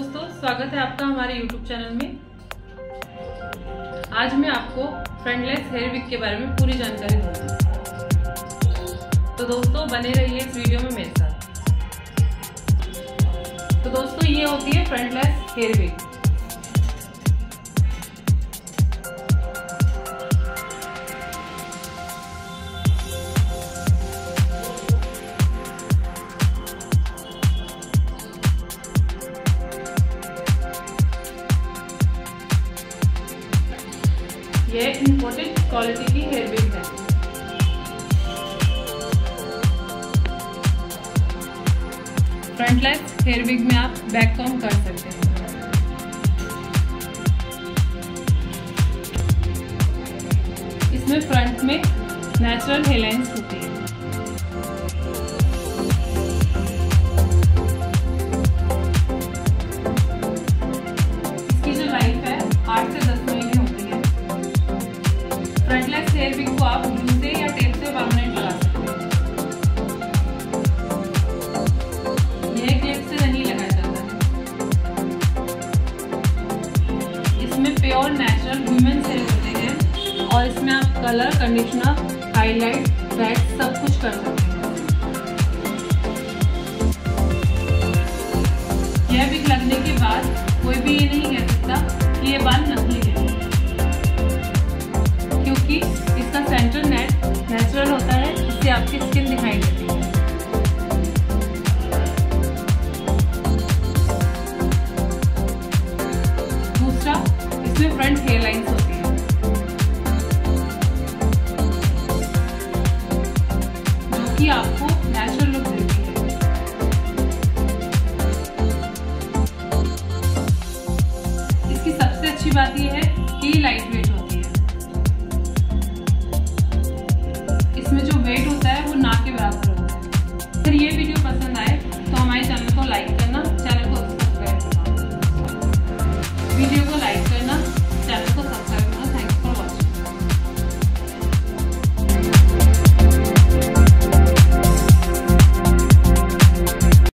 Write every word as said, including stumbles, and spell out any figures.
दोस्तों, स्वागत है आपका हमारे यूट्यूब चैनल में। आज मैं आपको फ्रंटलेस हेयर विग के बारे में पूरी जानकारी दूंगी, तो दोस्तों बने रहिए इस वीडियो में मेरे साथ। तो दोस्तों ये होती है फ्रंटलेस हेयर विग। यह इम्पोर्टेड क्वालिटी की हेयर विग है। फ्रंटलेस हेयर विग में आप बैक कॉम्ब कर सकते हैं। इसमें फ्रंट में नेचुरल हेयरलाइंस होती है। इसकी जो लाइफ है आठ से दस महीने होती है। फ्रंटलेस हेयर विग को आप ग्लू से या टेप से परमानेंट लगा सकते हैं। यह क्लिप से नहीं लगाया जाता है। इसमें प्योर नेचुरल ह्यूमन हेयर होते हैं और इसमें आप कलर, कंडीशनर, हाईलाइट, वैक्स सब कुछ कर सकते हैं। यह विग लगने के बाद कोई भी ये नहीं कह सकता कि ये बाल नकली है, क्योंकि इसका सेंटर नेट नेचुरल होता है, इससे आपकी स्किन दिखाई देती है। दूसरा, इसमें फ्रंट हेयर लाइंस होती है, जो कि आपको नेचुरल लुक देती है। इसकी सबसे अच्छी बात यह है कि लाइट वेट होती है। इसमें जो वेट होता है वो ना के बराबर होता है। फिर ये वीडियो पसंद आए तो हमारे चैनल को लाइक करना, चैनल को सब्सक्राइब करना, वीडियो को लाइक